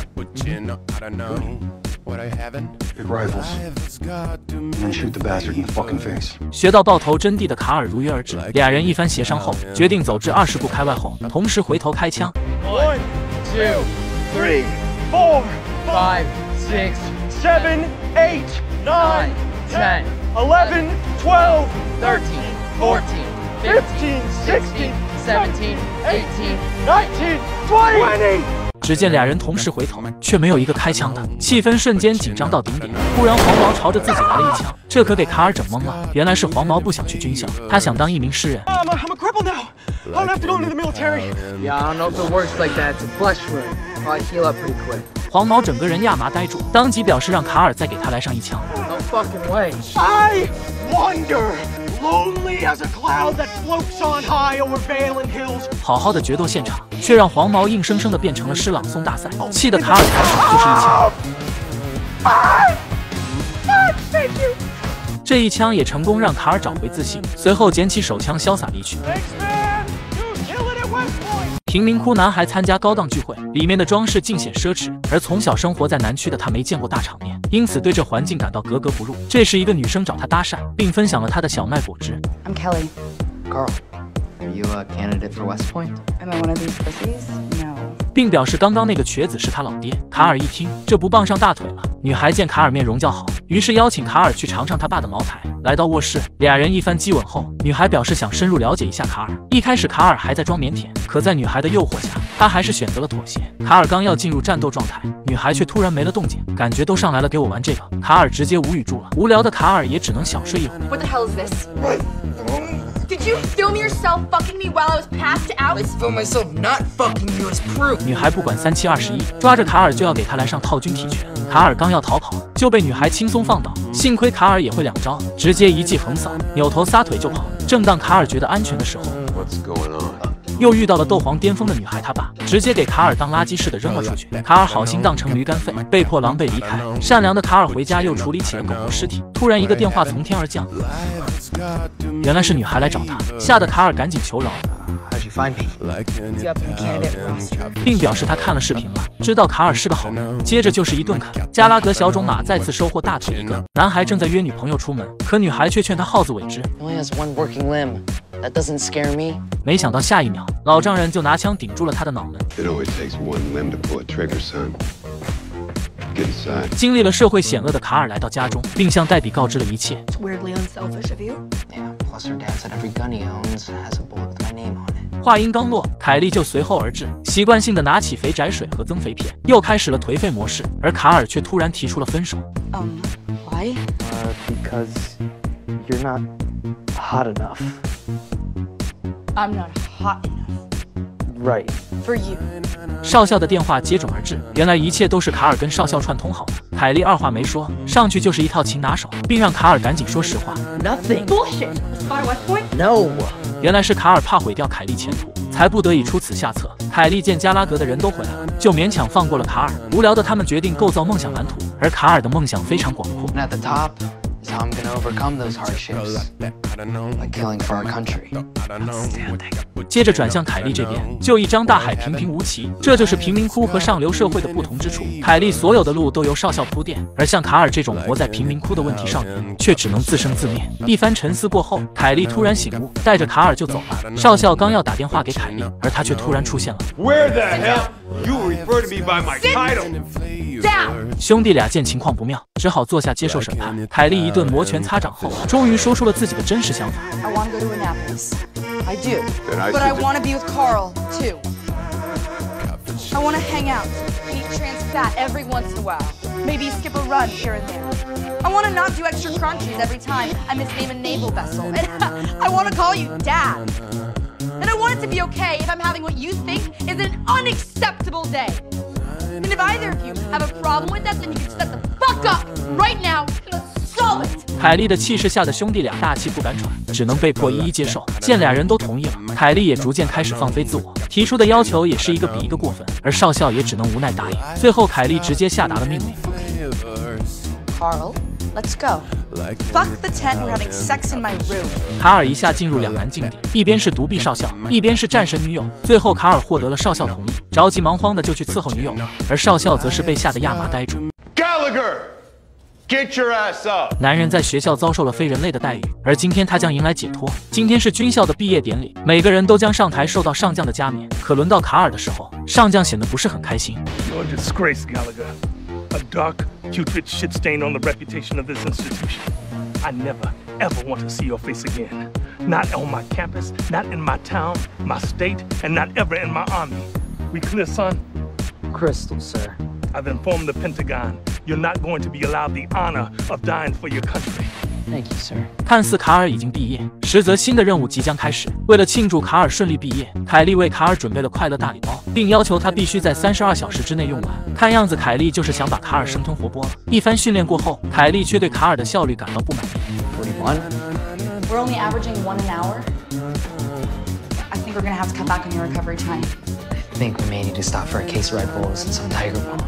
Pick rifles, and then shoot the bastard in the fucking face. 学到爆头真谛的卡尔如约而至，俩人一番协商后，决定走至二十步开外后，同时回头开枪。 One, two, three, four, five, six, seven, eight, nine, ten, eleven, twelve, thirteen, fourteen, fifteen, sixteen, seventeen, eighteen, nineteen, twenty. 只见俩人同时回头，却没有一个开枪的，气氛瞬间紧张到顶点。忽然黄毛朝着自己来了一枪，这可给卡尔整懵了。原来是黄毛不想去军校，他想当一名诗人。 I'm a, I'm a cripple now. I don't have to go into the military. Yeah, I don't know if it works like that. It's a flesh wound. Probably heal up pretty quick. 黄毛整个人亚麻呆住，当即表示让卡尔再给他来上一枪。 No fucking way. I wander, lonely as a cloud that floats on high over vale and hills. 好好的决斗现场，却让黄毛硬生生的变成了诗朗诵大赛，气得卡尔抬手就是一枪。这一枪也成功让卡尔找回自信，随后捡起手枪潇洒离去。 贫民窟男孩参加高档聚会，里面的装饰尽显奢侈，而从小生活在南区的他没见过大场面，因此对这环境感到格格不入。这时，一个女生找他搭讪，并分享了她的小麦果汁。 I'm Kelly. Carl, are you a candidate for West Point? Am I one of these pussies? No. 并表示刚刚那个瘸子是他老爹。卡尔一听，这不傍上大腿了。女孩见卡尔面容较好，于是邀请卡尔去尝尝他爸的茅台。来到卧室，俩人一番激吻后，女孩表示想深入了解一下卡尔。一开始卡尔还在装腼腆，可在女孩的诱惑下，他还是选择了妥协。卡尔刚要进入战斗状态，女孩却突然没了动静，感觉都上来了，给我玩这个。卡尔直接无语住了。无聊的卡尔也只能小睡一会儿。 What the hell is this? Did you film yourself fucking me while I was passed out? I filmed myself not fucking you as proof. 女孩不管三七二十一，抓着卡尔就要给他来上套军体拳。卡尔刚要逃跑，就被女孩轻松放倒。幸亏卡尔也会两招，直接一记横扫，扭头撒腿就跑。正当卡尔觉得安全的时候， What's going on? 又遇到了斗皇巅峰的女孩，她爸直接给卡尔当垃圾似的扔了出去。卡尔好心当成驴肝肺，被迫狼狈离开。善良的卡尔回家又处理起了狗狗尸体。突然一个电话从天而降，原来是女孩来找他，吓得卡尔赶紧求饶。 How'd you find me? Yep, candidate roster. 并表示他看了视频了，知道卡尔是个好人。接着就是一顿砍。加拉格小种马再次收获大腿一个。男孩正在约女朋友出门，可女孩却劝他好自为之。 He only has one working limb. That doesn't scare me. 没想到下一秒，老丈人就拿枪顶住了他的脑门。 It only takes one limb to pull a trigger, son. Get inside. 经历了社会险恶的卡尔来到家中，并向黛比告知了一切。 It's weirdly unselfish of you. Yeah, plus her dad said every gun he owns has a bullet with my name on it. 话音刚落，凯莉就随后而至，习惯性的拿起肥宅水和增肥片，又开始了颓废模式。而卡尔却突然提出了分手。 Um, why? Uh, because you're not hot enough. I'm not hot enough. Right. For you. 少校的电话接踵而至，原来一切都是卡尔跟少校串通好的。凯莉二话没说，上去就是一套擒拿手，并让卡尔赶紧说实话。 Nothing. Bullshit. Spy West Point? No. 原来是卡尔怕毁掉凯莉前途，才不得已出此下策。凯莉见加拉格的人都回来了，就勉强放过了卡尔。无聊的他们决定构造梦想蓝图，而卡尔的梦想非常广阔。 And at the top is how I'm gonna overcome those hardships by killing for our country. 接着转向凯莉这边，就一张大海平平无奇，这就是贫民窟和上流社会的不同之处。凯莉所有的路都由少校铺垫，而像卡尔这种活在贫民窟的问题少年，却只能自生自灭。一番沉思过后，凯莉突然醒悟，带着卡尔就走了。少校刚要打电话给凯莉，而他却突然出现了。 Where the hell you refer to me by my title? Down. 兄弟俩见情况不妙，只好坐下接受审判。凯莉一顿摩拳擦掌后，终于说出了自己的真实想法。 I want to go to Annapolis. I do. Then I But I suggest- want to be with Carl, too. I want to hang out, eat trans fat every once in a while. Maybe skip a run here and there. I want to not do extra crunches every time I misname a naval vessel. And I want to call you Dad. And I want it to be okay if I'm having what you think is an unacceptable day. And if either of you have a problem with that, then you can shut the fuck up right now and let's solve it. 凯莉的气势下的兄弟俩大气不敢喘，只能被迫一一接受。见俩人都同意了，凯莉也逐渐开始放飞自我，提出的要求也是一个比一个过分，而少校也只能无奈答应。最后，凯莉直接下达了命令。 Carl, let's go. Fuck the tent, we're having sex in my room. 卡尔一下进入两难境地，一边是独臂少校，一边是战神女友。最后，卡尔获得了少校同意，着急忙慌的就去伺候女友了，而少校则是被吓得亚麻呆住。 Gallagher, get your ass up. 男人在学校遭受了非人类的待遇，而今天他将迎来解脱。今天是军校的毕业典礼，每个人都将上台受到上将的加冕。可轮到卡尔的时候，上将显得不是很开心。 You're a disgrace, Gallagher. A dark, putrid shit stain on the reputation of this institution. I never, ever want to see your face again. Not on my campus, not in my town, my state, and not ever in my army. We clear, son? Crystal, sir. I've informed the Pentagon you're not going to be allowed the honor of dying for your country. Thank you, sir. 看似卡尔已经毕业，实则新的任务即将开始。为了庆祝卡尔顺利毕业，凯莉为卡尔准备了快乐大礼包，并要求他必须在三十二小时之内用完。看样子，凯莉就是想把卡尔生吞活剥了。一番训练过后，凯莉却对卡尔的效率感到不满意。 forty-one? We're only averaging one an hour. I think we're gonna have to cut back on your recovery time. I think we may need to stop for a case of Red Bulls and some Tiger Balm.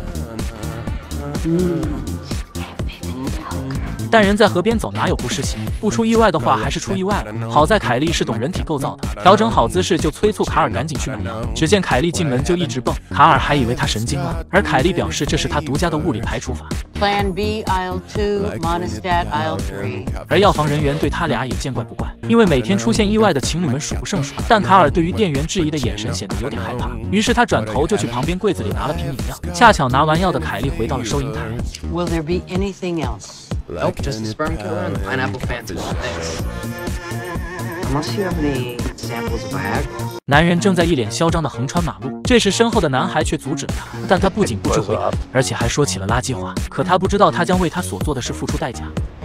但人在河边走，哪有不湿鞋？不出意外的话，还是出意外了。好在凯莉是懂人体构造的，调整好姿势就催促卡尔赶紧去买药。只见凯莉进门就一直蹦，卡尔还以为她神经了，而凯莉表示这是她独家的物理排除法。 Plan B, aisle two, monostat, aisle three. 而药房人员对他俩也见怪不怪，因为每天出现意外的情侣们数不胜数。但卡尔对于店员质疑的眼神显得有点害怕，于是他转头就去旁边柜子里拿了瓶饮料。恰巧拿完药的凯莉回到了收银台。 Will there be anything else? Nope, just a sperm killer and the pineapple fancy. Thanks. Unless you have any samples of Viagra. 男人正在一脸嚣张地横穿马路，这时身后的男孩却阻止了他，但他不仅不知回答，而且还说起了垃圾话。可他不知道，他将为他所做的事付出代价。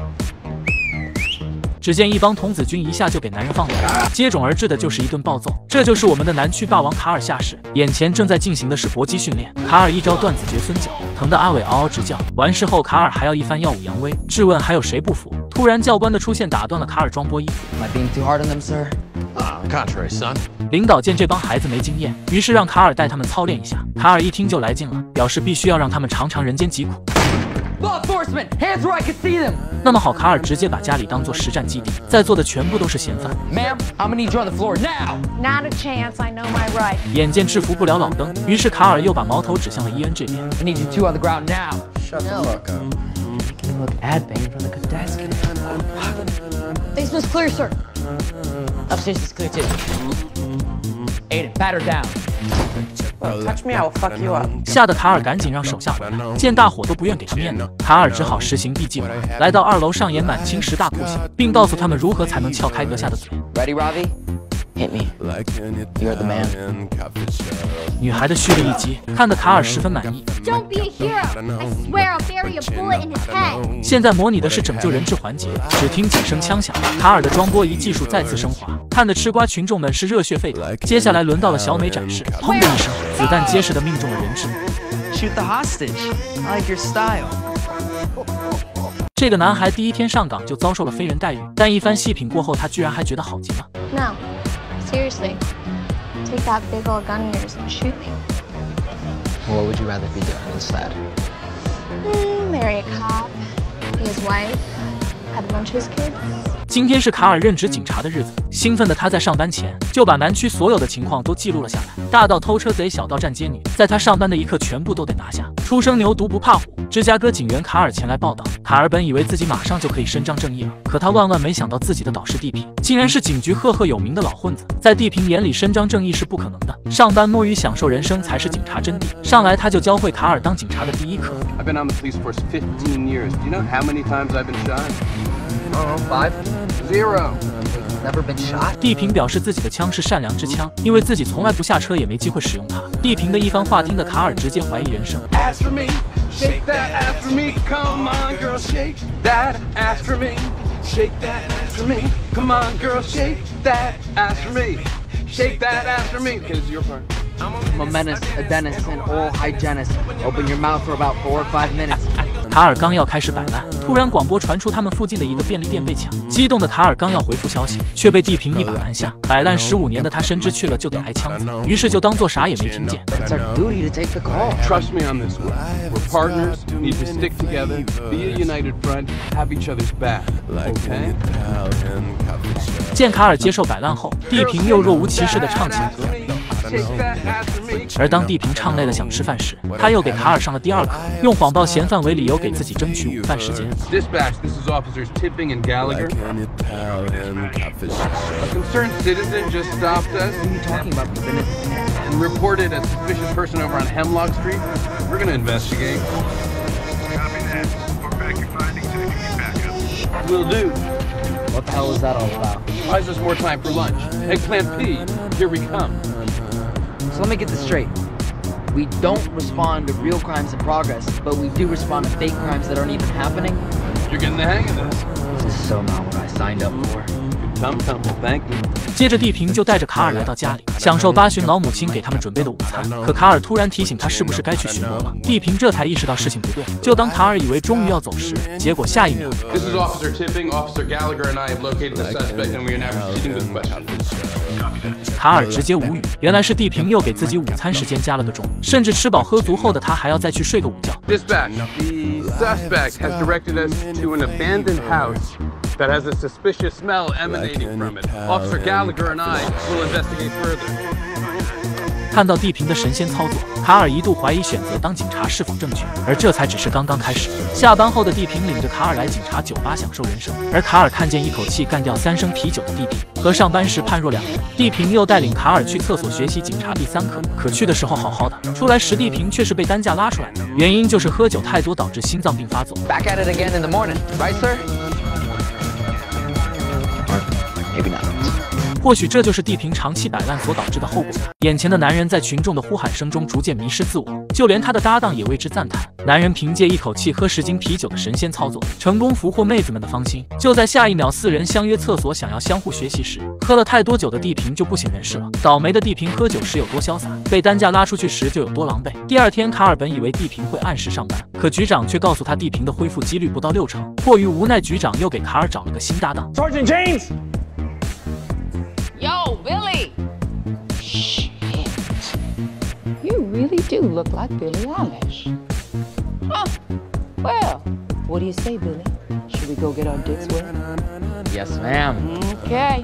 只见一帮童子军一下就给男人放倒了，接踵而至的就是一顿暴揍。这就是我们的南区霸王卡尔下士，眼前正在进行的是搏击训练。卡尔一招断子绝孙脚，疼得阿伟嗷嗷直叫。完事后，卡尔还要一番耀武扬威，质问还有谁不服。突然教官的出现打断了卡尔装播衣服。 Am I being too hard on them, sir? On the contrary, son. 领导见这帮孩子没经验，于是让卡尔带他们操练一下。卡尔一听就来劲了，表示必须要让他们尝尝人间疾苦。 Law enforcement, hands where I can see them. 那么好，卡尔直接把家里当做实战基地，在座的全部都是嫌犯。 Ma'am, I'm gonna need you on the floor now. Not a chance. I know my right. 眼见制服不了老登，于是卡尔又把矛头指向了伊恩这边。 I need you two on the ground now. Shut the fuck up. Making him look ad bang from the desk. Basement's clear, sir. Upstairs is clear too. Aiden, pat her down. Well, touch me, I will fuck you up. 吓得卡尔赶紧让手下回来，见大伙都不愿给他面子，卡尔只好实行 B 计划，来到二楼上演满清十大酷刑，并告诉他们如何才能撬开阁下的嘴。 Ready, Ravi? Hit me. You're the man. 女孩的蓄力一击，看得卡尔十分满意。 Don't be a hero. I swear I'll bury a bullet in his head. 现在模拟的是拯救人质环节，只听几声枪响，卡尔的装波仪技术再次升华，看得吃瓜群众们是热血沸腾。接下来轮到了小美展示，砰的一声，子弹结实的命中了人质。 Shoot the hostage. I like your style. 这个男孩第一天上岗就遭受了非人待遇，但一番细品过后，他居然还觉得好极了。 No, seriously. Take that big old gun of yours and shoot me. What would you rather be doing instead? Mm, marry a cop, be his wife, have a bunch of his kids. 今天是卡尔任职警察的日子，兴奋的他在上班前就把南区所有的情况都记录了下来，大到偷车贼，小到站街女，在他上班的一刻全部都得拿下。初生牛犊不怕虎，芝加哥警员卡尔前来报道。卡尔本以为自己马上就可以伸张正义了，可他万万没想到自己的导师地平竟然是警局赫赫有名的老混子。在地平眼里，伸张正义是不可能的，上班摸鱼享受人生才是警察真谛。上来他就教会卡尔当警察的第一课。 I've been on the police force fifteen years. Do you know how many times I've been shot? Oh, five. Zero. Never been shot. 地平表示自己的枪是善良之枪，因为自己从来不下车，也没机会使用它。地平的一番话听得卡尔直接怀疑人生。 Ask for me, shake that ass for me, come on, girl, shake that ass for me, shake that ass for me, come on, girl, shake that ass for me, shake that ass for me. Okay, this is your part. I'm a menace, a dentist, an oral hygienist. Open your mouth for about four or five minutes. 卡尔刚要开始摆烂，突然广播传出他们附近的一个便利店被抢。激动的卡尔刚要回复消息，却被地平一把拦下。摆烂十五年的他深知去了就得挨枪子，于是就当做啥也没听见。 It's our duty to take the call. Trust me on this one. We're partners, need to stick together, be a united front, have each other's back. Okay? 见卡尔接受摆烂后，地平又若无其事地唱起了歌。而当地平唱累了想吃饭时，他又给卡尔上了第二课，用谎报嫌犯为理由给自己争取午饭时间。 Dispatch, this is officers Tipping and Gallagher. A concerned citizen just stopped us. What are you talking about, Lieutenant? And reported a suspicious person over on Hemlock Street. We're gonna investigate. Copy that. Report back your findings and if you get back up. Will do. What the hell is that all about? Buys us more time for lunch. Eggplant P, here we come. So let me get this straight. We don't respond to real crimes in progress, but we do respond to fake crimes that aren't even happening. You're getting the hang of this. This is so not what I signed up for. Tum tum, thank you. 接着地平就带着卡尔来到家里，享受八旬老母亲给他们准备的午餐。可卡尔突然提醒他是不是该去巡逻了，地平这才意识到事情不对。就当卡尔以为终于要走时，结果下一秒 This is Officer Tipping. Officer Gallagher and I have located the suspect and we are now proceeding with questions. 卡尔直接无语，原来是地平又给自己午餐时间加了个钟，甚至吃饱喝足后的他还要再去睡个午觉。 Dispatch, the suspect has directed us to an abandoned house that has a suspicious smell emanating from it. Officer Gallagher and I will investigate further. 看到地平的神仙操作，卡尔一度怀疑选择当警察是否正确，而这才只是刚刚开始。下班后的地平领着卡尔来警察酒吧享受人生，而卡尔看见一口气干掉三升啤酒的地平，和上班时判若两人。地平又带领卡尔去厕所学习警察第三课，可去的时候好好的，出来时地平却是被担架拉出来的，原因就是喝酒太多导致心脏病发作。 Back at it again in the morning, right, sir? Maybe not. 或许这就是地平长期摆烂所导致的后果吧。眼前的男人在群众的呼喊声中逐渐迷失自我，就连他的搭档也为之赞叹。男人凭借一口气喝十斤啤酒的神仙操作，成功俘获妹子们的芳心。就在下一秒，四人相约厕所，想要相互学习时，喝了太多酒的地平就不省人事了。倒霉的地平喝酒时有多潇洒，被担架拉出去时就有多狼狈。第二天，卡尔本以为地平会按时上班，可局长却告诉他地平的恢复几率不到六成。迫于无奈，局长又给卡尔找了个新搭档。 Sergeant James. Yo, Billy! Shit. You really do look like Billie Eilish. Huh. Well, what do you say, Billy? Should we go get our dicks wet? Yes, ma'am. Okay.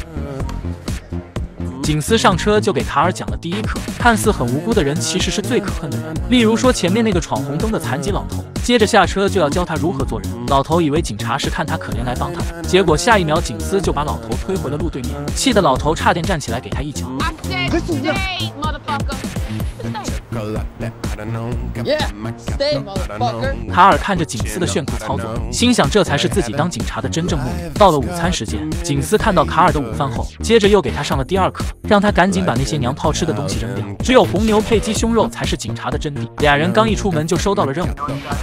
警司上车就给卡尔讲了第一课，看似很无辜的人其实是最可恨的人。例如说前面那个闯红灯的残疾老头，接着下车就要教他如何做人。老头以为警察是看他可怜来帮他的，结果下一秒警司就把老头推回了路对面，气得老头差点站起来给他一脚。 I said stay, motherfucker. Yeah, stay, motherfucker. 卡尔看着景斯的炫酷操作，心想这才是自己当警察的真正目的。到了午餐时间，景斯看到卡尔的午饭后，接着又给他上了第二课，让他赶紧把那些娘炮吃的东西扔掉。只有红牛配鸡胸肉才是警察的真谛。俩人刚一出门就收到了任务。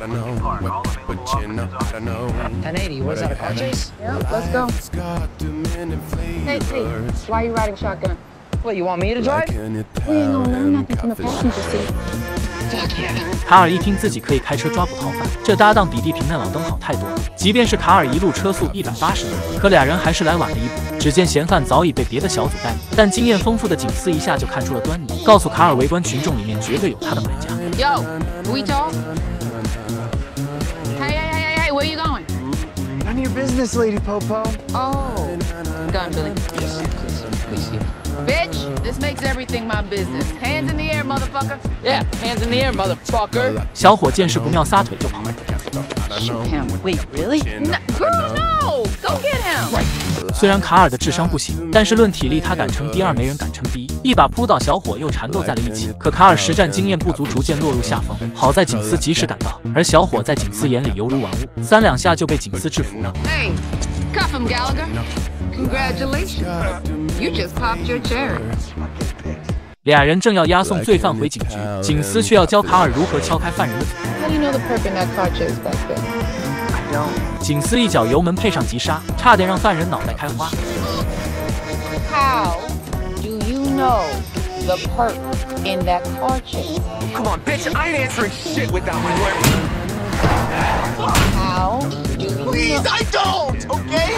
ten eighty, what is that, a car chase? Yeah, let's go. Hey, hey, why are you riding shotgun? What, you want me to drive? Well, no, no, nothing from the passenger seat. Fuck yeah. 卡尔一听自己可以开车抓捕逃犯，这搭档比地平那老登好太多了。即便是卡尔一路车速一百八十米，可俩人还是来晚了一步。只见嫌犯早已被别的小组带走，但经验丰富的警司一下就看出了端倪，告诉卡尔围观群众里面绝对有他的买家。 Yo, we talk? Hey, hey, hey, hey, where you going? None of your business, Lady Popo. Oh, done, Billy. Yes, please, please. Bitch, this makes everything my business. Hands in the air, motherfucker. Yeah, hands in the air, motherfucker. 小伙见势不妙，撒腿就跑。 Shoot him. Wait, really? No, girl, no! Go get him! 虽然卡尔的智商不行，但是论体力他敢称第二，没人敢称第一。一把扑倒小伙，又缠斗在了一起。可卡尔实战经验不足，逐渐落入下风。好在警司及时赶到，而小伙在警司眼里犹如玩物，三两下就被警司制服了。 Hey, cuff him, Gallagher. Congratulations. You just popped your cherry. 俩人正要押送罪犯回警局，警司却要教卡尔如何敲开犯人的嘴。 How do you know the perp in that car chase back there? I don't. 警司一脚油门配上急刹，差点让犯人脑袋开花。 How do you know the perp in that car chase? Come on, bitch, I ain't answering shit without my lawyer. How do you Please, know? I don't, okay?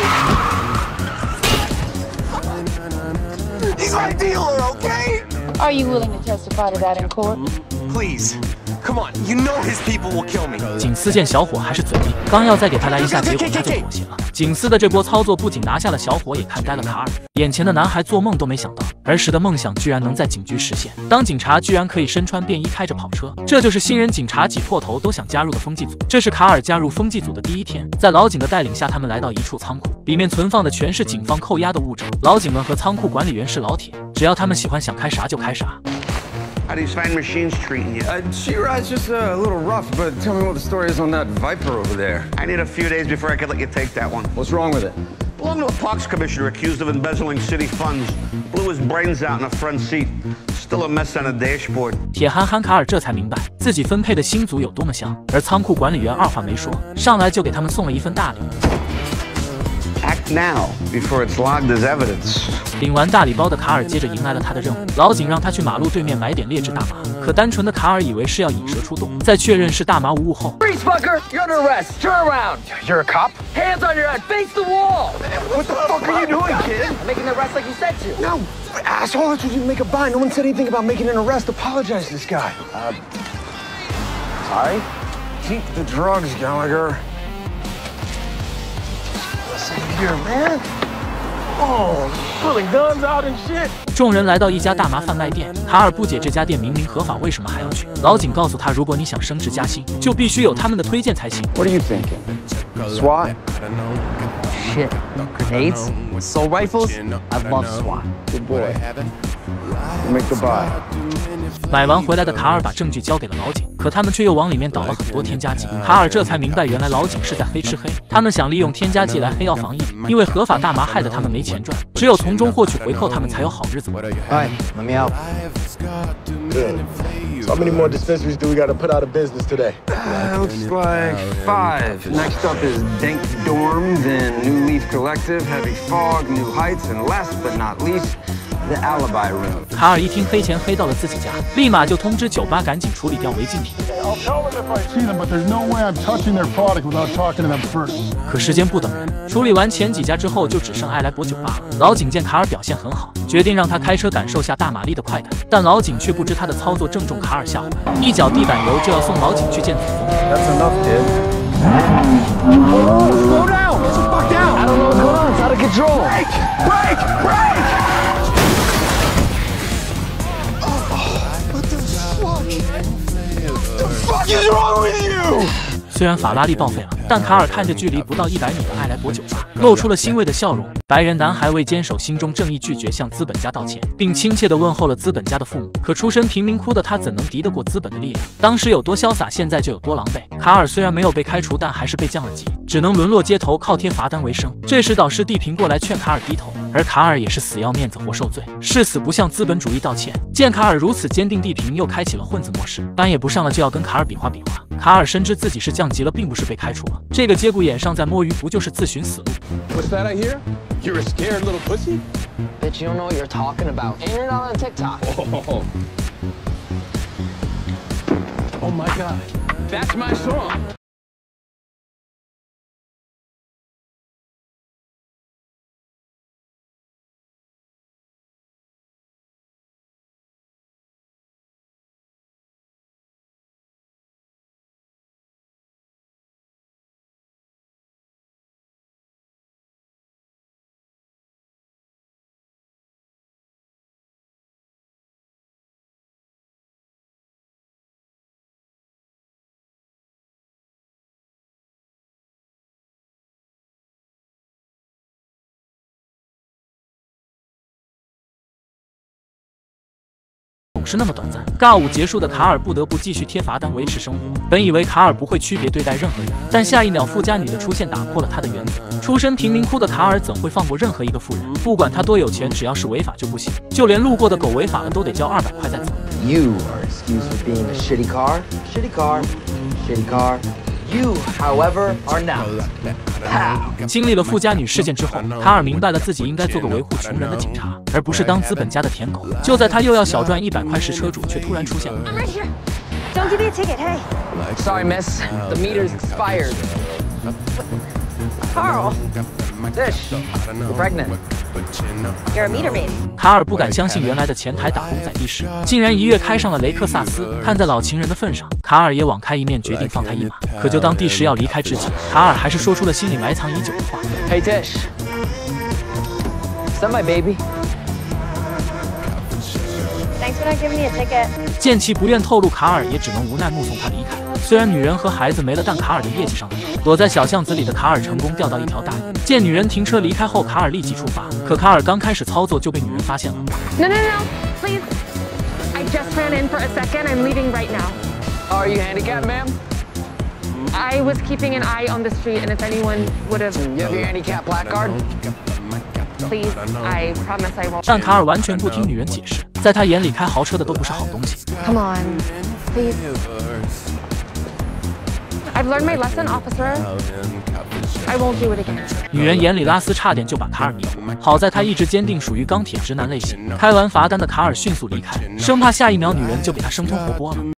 He's my dealer, okay? Are you willing to testify to that in court? Please. Come on, you know his people will kill me. 警司见小伙还是嘴硬，刚要再给他来一下，结果他就妥协了。警司的这波操作不仅拿下了小伙，也看呆了卡尔。眼前的男孩做梦都没想到，儿时的梦想居然能在警局实现。当警察居然可以身穿便衣，开着跑车，这就是新人警察挤破头都想加入的风纪组。这是卡尔加入风纪组的第一天，在老警的带领下，他们来到一处仓库，里面存放的全是警方扣押的物证。老警们和仓库管理员是老铁，只要他们喜欢，想开啥就开啥。 How these fine machines treating you? Uh, She-Ride's just uh, a little rough, but tell me what the story is on that Viper over there. I need a few days before I can let you take that one. What's wrong with it? Belonged to a parks commissioner accused of embezzling city funds. Blew his brains out in the front seat. Still a mess on the dashboard. 铁憨憨卡尔这才明白自己分配的新组有多么香，而仓库管理员二话没说，上来就给他们送了一份大礼。 Act now before it's logged as evidence. 领完大礼包的卡尔接着迎来了他的任务，老警让他去马路对面买点劣质大麻，可单纯的卡尔以为是要引蛇出洞，在确认是大麻无误后 Freeze, fucker! You're under arrest. Turn around. You're a cop? Hands on your head. Face the wall. What the fuck are you doing, kid? I'm making the arrest like you said to. No, asshole, I told you to make a bind. No one said anything about making an arrest. Apologize to this guy. Uh, sorry? Keep the drugs, Gallagher. Listen here, man. Oh, pulling guns out and shit. 众人来到一家大麻贩卖店，卡尔不解这家店明明合法，为什么还要去？老警告诉他，如果你想升职加薪，就必须有他们的推荐才行。 What are you thinking? SWAT? Shit. Grenades? Assault rifles? I love SWAT. Good boy. Make the buy. 买完回来的卡尔把证据交给了老警，可他们却又往里面倒了很多添加剂。卡尔这才明白，原来老警是在黑吃黑，他们想利用添加剂来黑药防疫，因为合法大麻害得他们没钱赚，只有从中获取回扣，他们才有好日子过。 Hi, let me out. Good. So how many more dispensaries do we got to put out of business today? Uh, looks like five. Next up is Dank Dorm, then New Leaf Collective, Heavy Fog, New Heights, and last but not least, the Alibi Room. 卡尔一听黑钱黑到了自己家，立马就通知酒吧赶紧处理掉违禁品。 I'll tell them if I see them, but there's no way I'm touching their product without talking to them first. 可时间不等人，处理完前几家之后，就只剩爱来博酒吧了。老警见卡尔表现很好，决定让他开车感受下大马力的快感，但老警却不知他的操作正中卡尔下怀，一脚地板油就要送老警去见祖宗。 That's enough, kid. Slow down! Get the fuck down! I don't know what's going on. It's out of control. Break! Break! Break! What the fuck? What the fuck is wrong with you? 虽然法拉利报废了，但卡尔看着距离不到一百米的爱莱博酒吧，露出了欣慰的笑容。白人男孩为坚守心中正义，拒绝向资本家道歉，并亲切地问候了资本家的父母。可出身贫民窟的他怎能敌得过资本的力量？当时有多潇洒，现在就有多狼狈。卡尔虽然没有被开除，但还是被降了级，只能沦落街头，靠贴罚单为生。这时导师地平过来劝卡尔低头，而卡尔也是死要面子活受罪，誓死不向资本主义道歉。见卡尔如此坚定，地平又开启了混子模式，班也不上了就要跟卡尔比划比划。卡尔深知自己是降级了，并不是被开除了。这个节骨眼上再摸鱼，不就是自寻死路 What's that I hear? You're a scared little pussy? Bitch, you don't know what you're talking about. And you're not on TikTok. Oh, oh my God. That's my song. 总是那么短暂。尬舞结束的卡尔不得不继续贴罚单维持生活。本以为卡尔不会区别对待任何人，但下一秒富家女的出现打破了他的原则。出身贫民窟的卡尔怎会放过任何一个富人？不管他多有钱，只要是违法就不行。就连路过的狗违法了都得交二百块再走。 You are excused for being a shitty car, shitty car, shitty car. You, however, are not. 经历了富家女事件之后，卡尔明白了自己应该做个维护穷人的警察，而不是当资本家的舔狗。就在他又要小赚一百块时，车主却突然出现了。 Don't give me a ticket, hey. Sorry, miss. The meter's expired. Carl. Dish, you're pregnant. You're a meter maid. 卡尔不敢相信原来的前台打工仔的士竟然一跃开上了雷克萨斯。看在老情人的份上，卡尔也网开一面，决定放他一马。可就当第十要离开之际，卡尔还是说出了心里埋藏已久的话 Hey, Dish. Is that my baby? Thanks for not giving me a ticket. 见其不愿透露，卡尔也只能无奈目送他离开。虽然女人和孩子没了，但卡尔的业绩上来了。躲在小巷子里的卡尔成功钓到一条大鱼。见女人停车离开后，卡尔立即出发。可卡尔刚开始操作就被女人发现了。 No, no, no, please. I just ran in for a second. I'm leaving right now. Are you handicapped, ma'am? I was keeping an eye on the street, and if anyone would have... You have your handicap placard? Please, I promise I won't. 但卡尔完全不听女人解释，在他眼里开豪车的都不是好东西。 Come on, please. I've learned my lesson, officer. I won't do it again. 女人眼里拉丝差点就把卡尔迷糊，好在他意志坚定，属于钢铁直男类型。开完罚单的卡尔迅速离开，生怕下一秒女人就给他生吞活剥了。